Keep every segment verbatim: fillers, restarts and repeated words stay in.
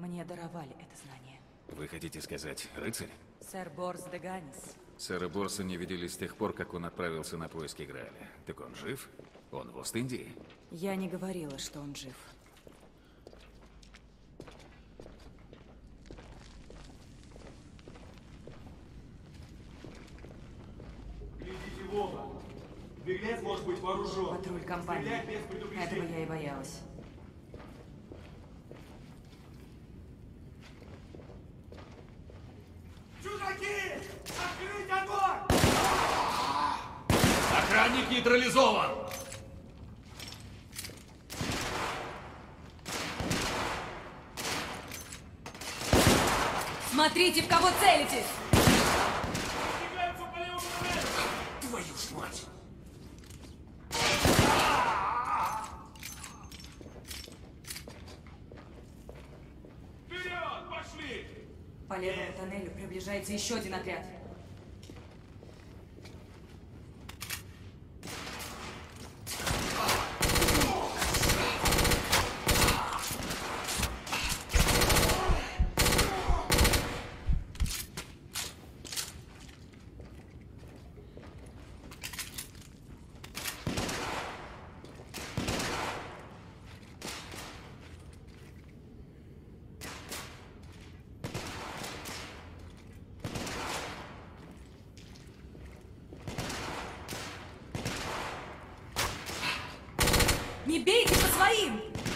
Мне даровали это знание. Вы хотите сказать, рыцарь? Сэр Борс де Ганнис. Сэра Борса не видели с тех пор, как он отправился на поиски Грааля. Так он жив? Он в Ост-Индии? Я не говорила, что он жив. Глядите в оба. Беглец может быть вооружен. Патруль компании. Стрелять без предупреждения. Этого я и боялась. Чудаки! Открыть огонь! Охранник нейтрализован! Смотрите, в кого целитесь! Двигаются по левому направлению. Твою ж мать! Вперед! Пошли! По левому тоннелю приближается еще один отряд. Не бейте по своим!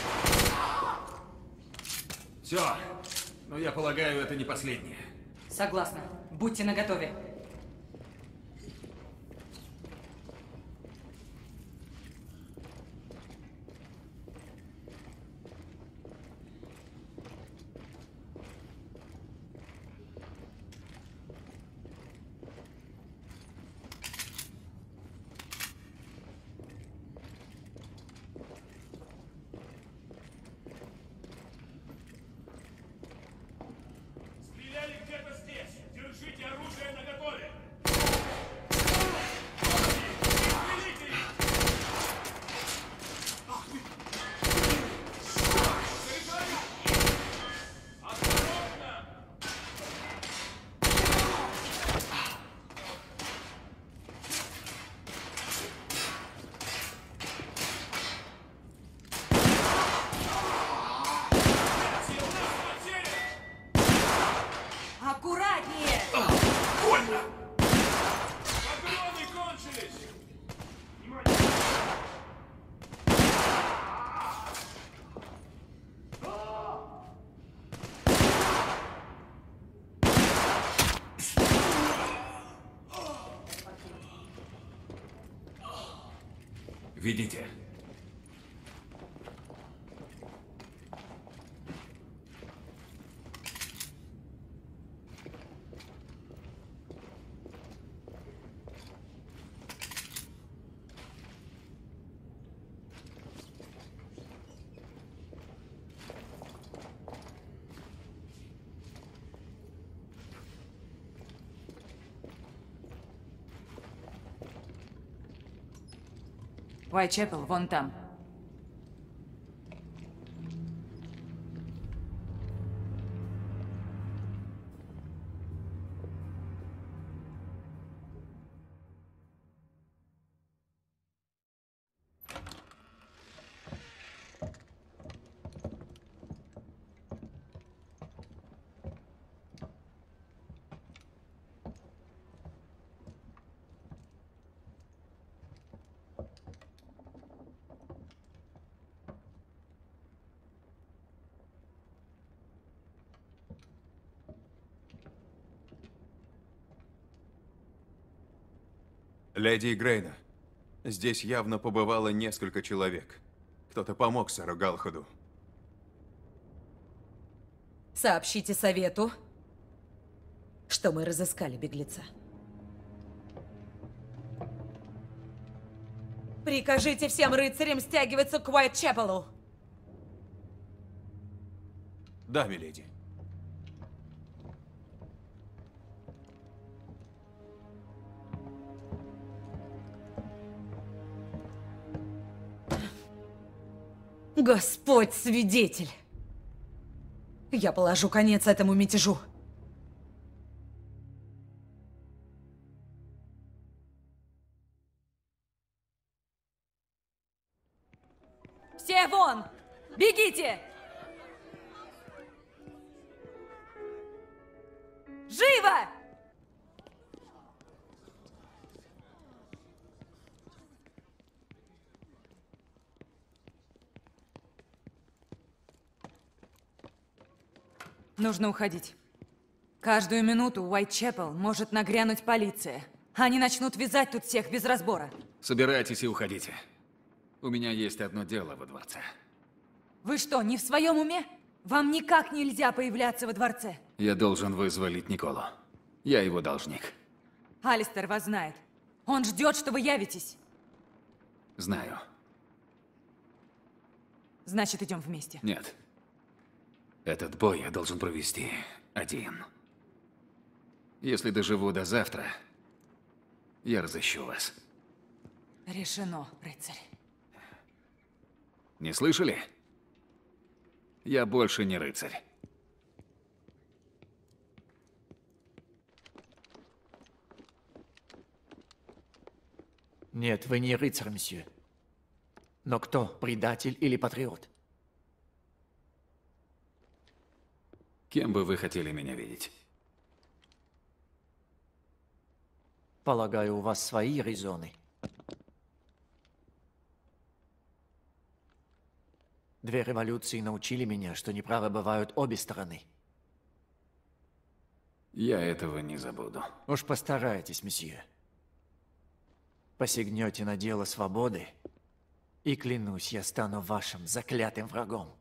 Все. Но я полагаю, это не последнее. Согласна. Будьте наготове. Стреляли где-то здесь. Держите оружие наготове. Стрелите их! Ах ты! Заряжаю! Осторожно! Все, у нас потери! Аккуратнее! Больно! Патроны кончились! Внимание! Видите? Уайтчепел, вон там. Леди Грейна, здесь явно побывало несколько человек. Кто-то помог сэру Галахаду. Сообщите совету, что мы разыскали беглеца. Прикажите всем рыцарям стягиваться к Уайтчепелу. Да, миледи. Господь свидетель. Я положу конец этому мятежу. Все вон! Бегите! Живо! Нужно уходить. Каждую минуту в Уайтчепел может нагрянуть полиция. Они начнут вязать тут всех без разбора. Собирайтесь и уходите. У меня есть одно дело во дворце. Вы что, не в своем уме? Вам никак нельзя появляться во дворце. Я должен вызволить Николу. Я его должник. Алистер вас знает. Он ждет, что вы явитесь. Знаю. Значит, идем вместе. Нет. Этот бой я должен провести один. Если доживу до завтра, я разыщу вас. Решено, рыцарь. Не слышали? Я больше не рыцарь. Нет, вы не рыцарь, месье. Но кто, предатель или патриот? Кем бы вы хотели меня видеть? Полагаю, у вас свои резоны. Две революции научили меня, что неправы бывают обе стороны. Я этого не забуду. Уж постарайтесь, месье. Посягнете на дело свободы, и клянусь, я стану вашим заклятым врагом.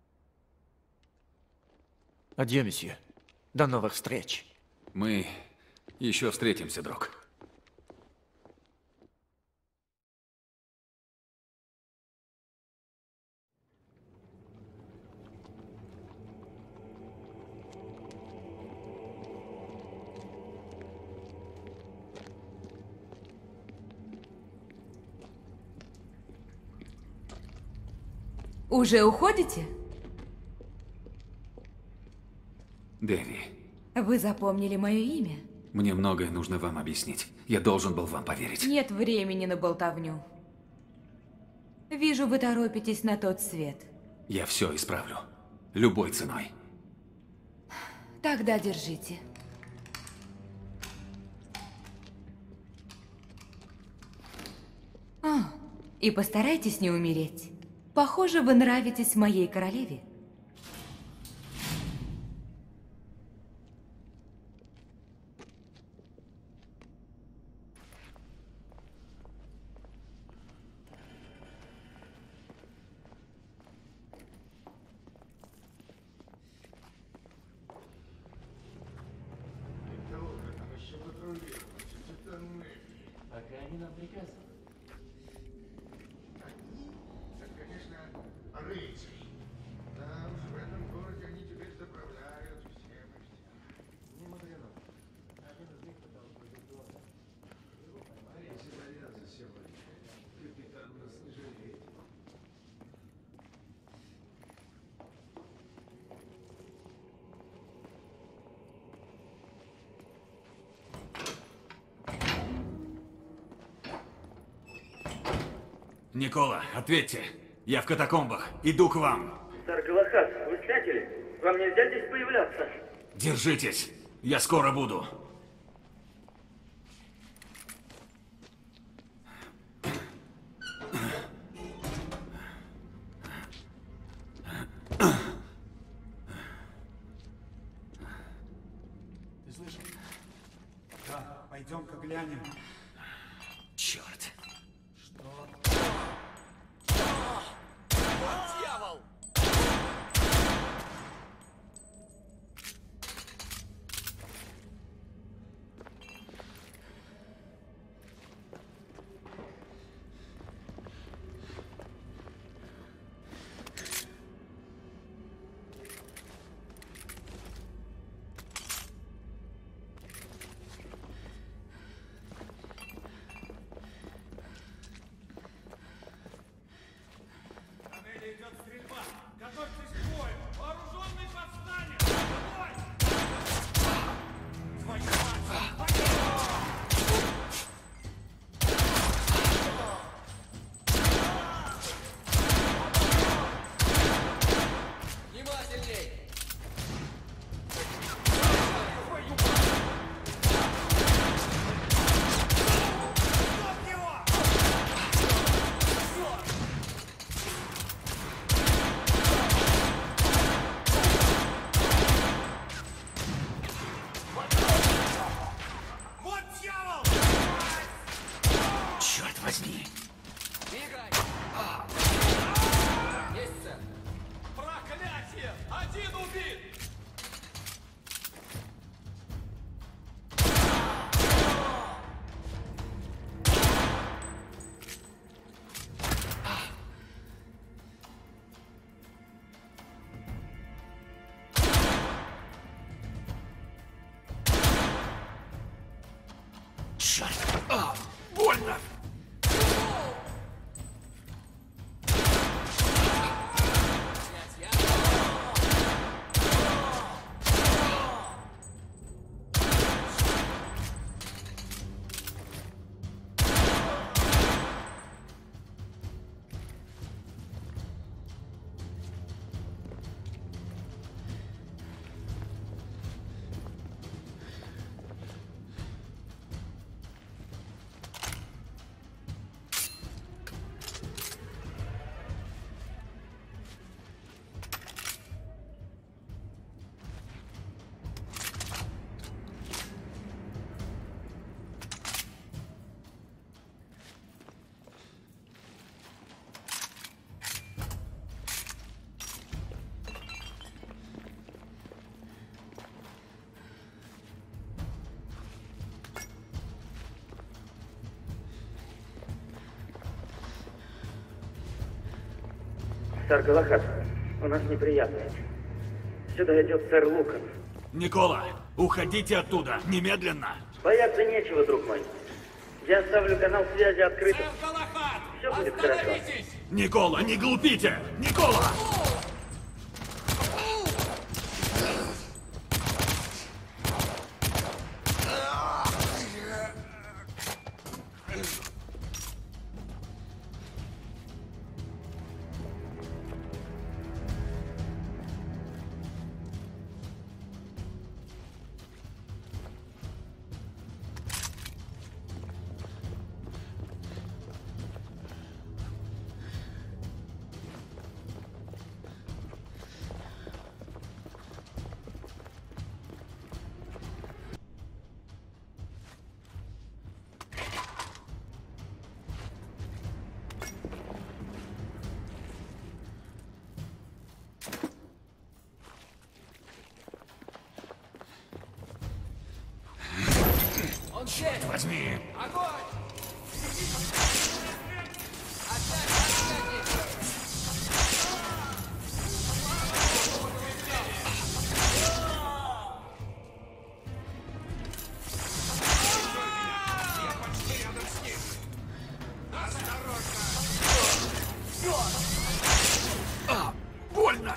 Адьё, месье. До новых встреч. Мы еще встретимся, друг. Уже уходите? Дэви, Вы запомнили мое имя? мне многое нужно вам объяснить. Я должен был вам поверить. Нет времени на болтовню. Вижу, вы торопитесь на тот свет. Я все исправлю. Любой ценой. Тогда держите. А, и постарайтесь не умереть. Похоже, вы нравитесь моей королеве. Пока они нам приказывают. Это, конечно, рыцари. Да уж, в этом городе они теперь заправляют всем и вся. Не мудрено. Один из них пытался быть дома. Его поймали, если боятся сегодня. Капитан нас не жалеет. Никола, ответьте. Я в катакомбах. Иду к вам. Сэр Галахад, вы спятили? Вам нельзя здесь появляться. Держитесь. Я скоро буду. Ты слышал? Да, пойдем-ка глянем. Черт. Черт возьми! Проклятие! Один убит! Черт! А, больно! Сэр Галахад, у нас неприятности. Сюда идет сэр Лукан. Никола, уходите оттуда, немедленно! Бояться нечего, друг мой. Я оставлю канал связи открытым. Все будет хорошо. Никола, не глупите! Никола! Черт возьми! А, больно!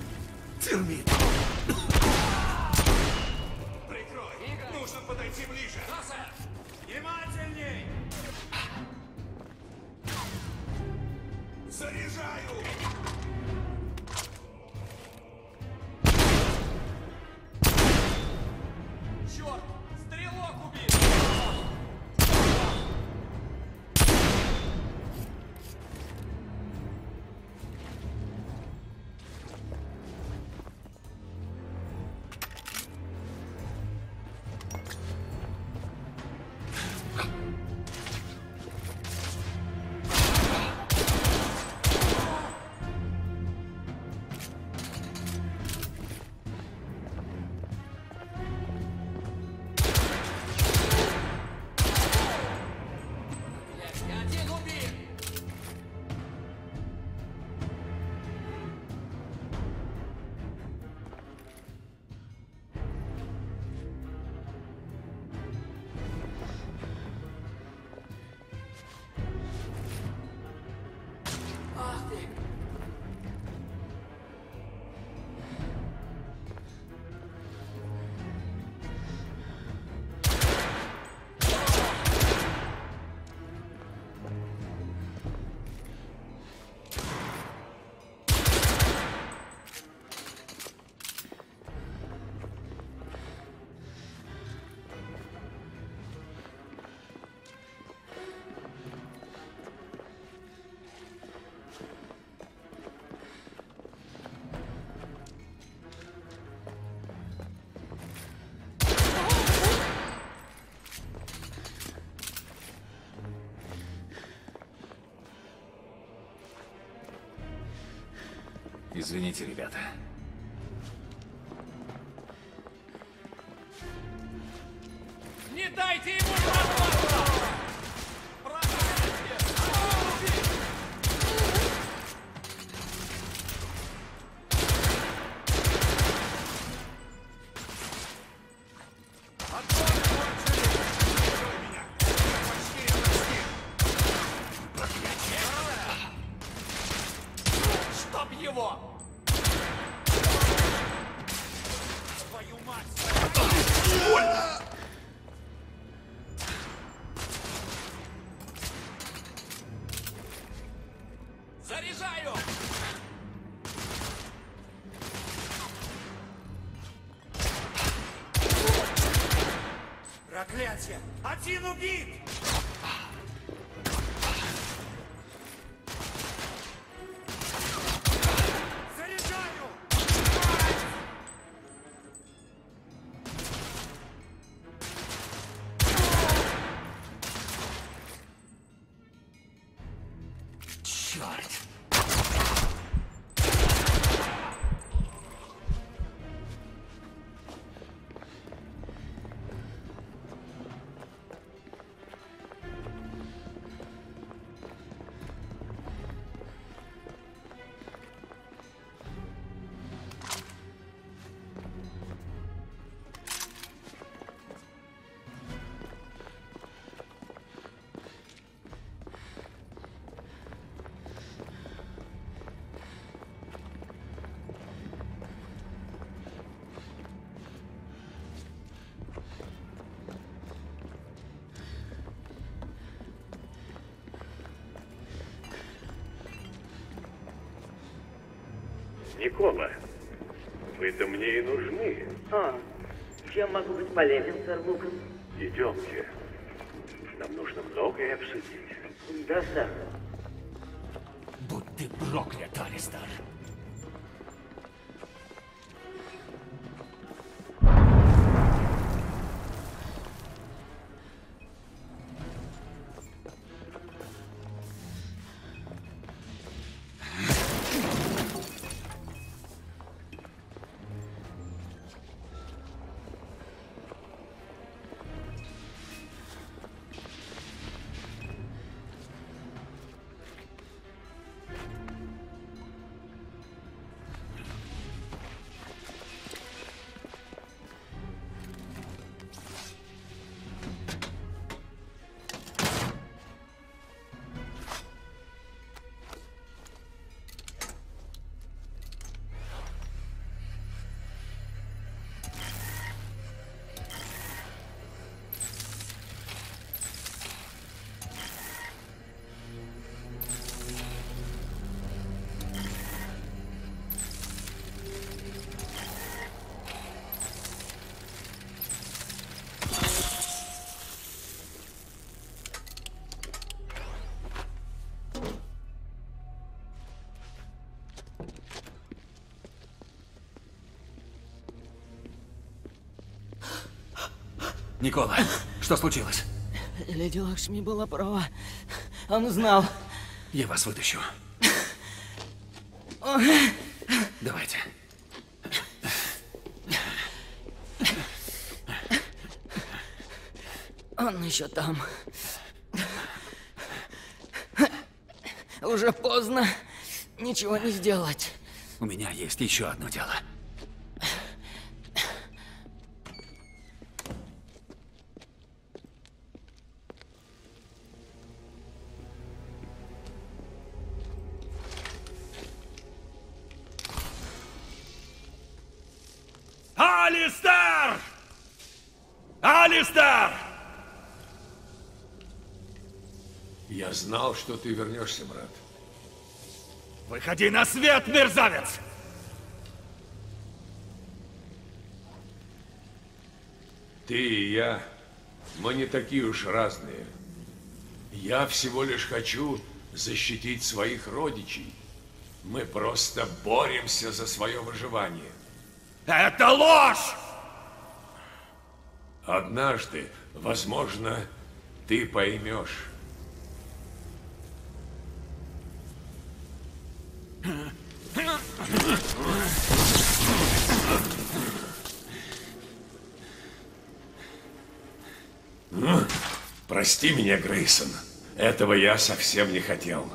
Прикрой! Нужно подойти ближе! Внимательней! Заряжаю! Черт! Стрелок убит! Один убит! Ах ты! Извините, ребята. Не дайте ему прорваться! Чтоб его! Твою мать! Заряжаю! Проклятие! Один убит! Заряжаю! Черт! Никола, вы-то мне и нужны. А, чем могу быть полезен, сэр Лукас? Идемте. Нам нужно многое обсудить. Да, сэр. Будь ты проклят, Алистер! Никола, что случилось? Леди Лакшми была права. Он знал. Я вас вытащу. Давайте. Он еще там. Уже поздно. Ничего не сделать. У меня есть еще одно дело. Алистер! Алистер! Я знал, что ты вернешься, брат. Выходи на свет, мерзавец! Ты и я, мы не такие уж разные. Я всего лишь хочу защитить своих родичей. Мы просто боремся за свое выживание. Это ложь! Однажды, возможно, ты поймешь. Прости меня, Грейсон. Этого я совсем не хотел.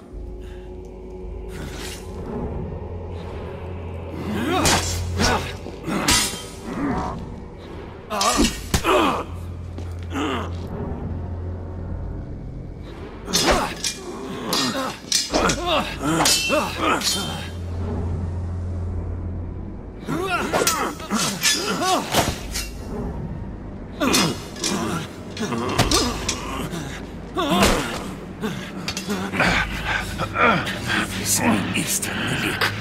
Свой истинный лик.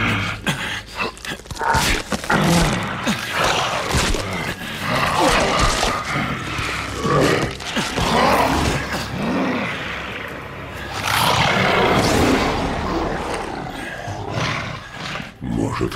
Может.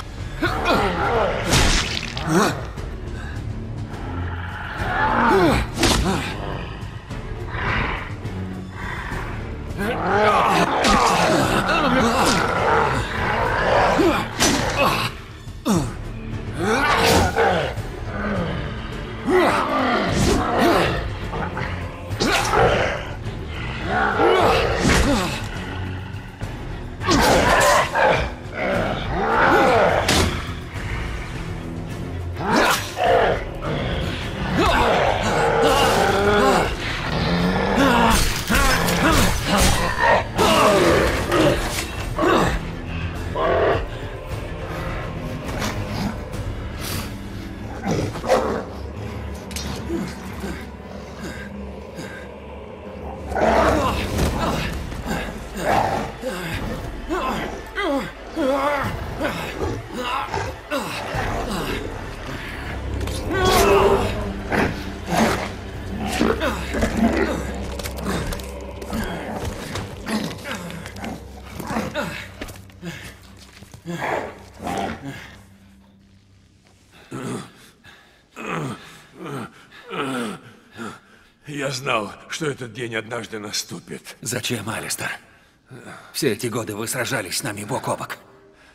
Я знал, что этот день однажды наступит. Зачем, Алистер? Все эти годы вы сражались с нами бок о бок.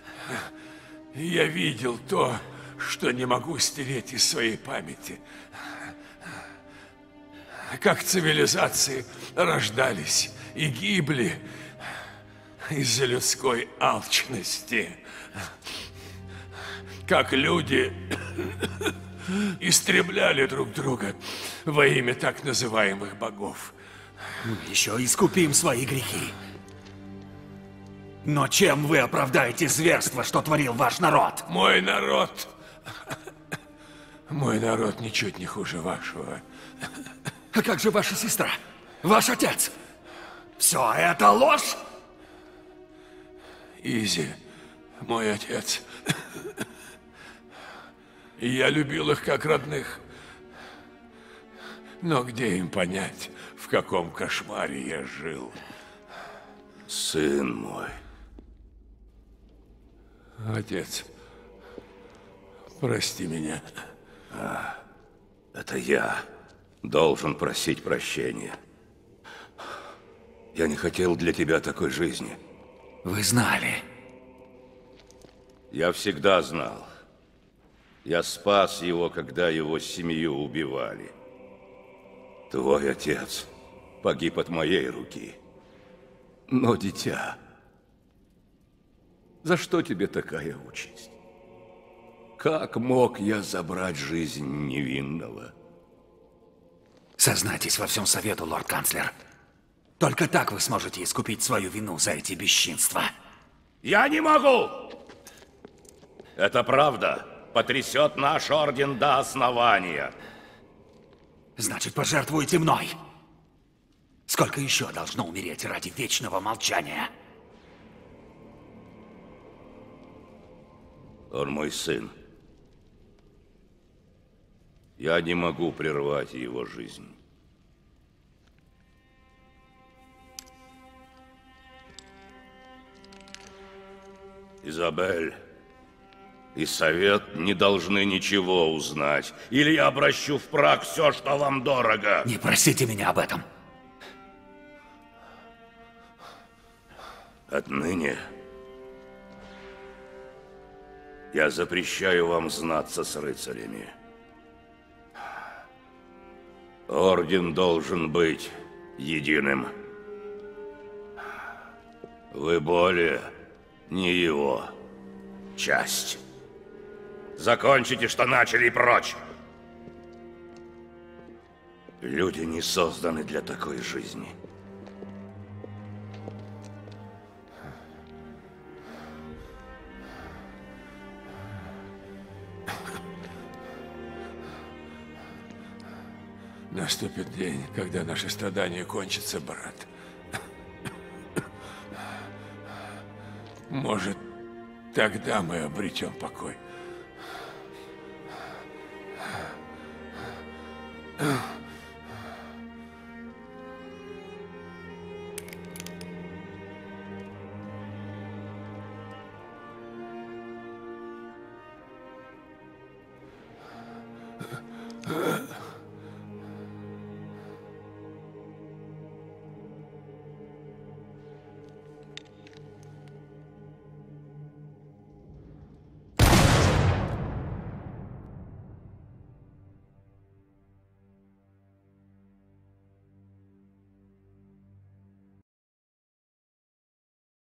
Я видел то, что не могу стереть из своей памяти. Как цивилизации рождались и гибли из-за людской алчности. Как люди истребляли друг друга во имя так называемых богов. Мы еще искупим свои грехи. Но чем вы оправдаете зверство, что творил ваш народ? Мой народ... Мой народ ничуть не хуже вашего. А как же ваша сестра? Ваш отец? Все это ложь? Изи, мой отец. Я любил их как родных. Но где им понять, в каком кошмаре я жил? Сын мой. Отец, прости меня. А, это я. должен просить прощения. Я не хотел для тебя такой жизни. Вы знали? Я всегда знал. Я спас его, когда его семью убивали. Твой отец погиб от моей руки. Но, дитя, за что тебе такая участь? Как мог я забрать жизнь невинного? Сознайтесь во всем совету, лорд-канцлер. Только так вы сможете искупить свою вину за эти бесчинства. Я не могу! Это правда потрясет наш орден до основания. Значит, пожертвуете мной. Сколько еще должно умереть ради вечного молчания? Он мой сын. Я не могу прервать его жизнь. Изабель и совет не должны ничего узнать, или я обращу в прах все, что вам дорого. Не просите меня об этом. Отныне я запрещаю вам знаться с рыцарями. Орден должен быть единым. Вы более не его часть. Закончите, что начали, и прочь. Люди не созданы для такой жизни. Наступит день, когда наши страдания кончатся, брат. Может, тогда мы обретем покой. Ugh.